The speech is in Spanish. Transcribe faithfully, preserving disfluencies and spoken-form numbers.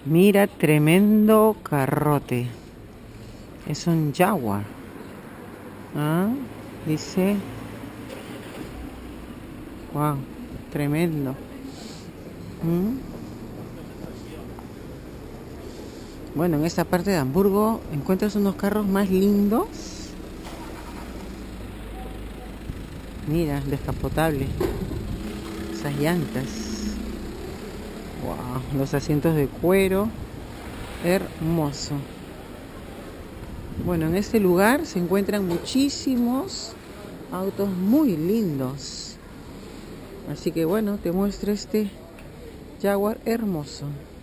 Mira, tremendo carrote. Es un Jaguar. ¿Ah? Dice. Wow, tremendo. ¿Mm? Bueno, en esta parte de Hamburgo encuentras unos carros más lindos. Mira, descapotable. Esas llantas. Wow, los asientos de cuero. Hermoso. Bueno, en este lugar se encuentran muchísimos autos muy lindos. Así que bueno, te muestro este Jaguar hermoso.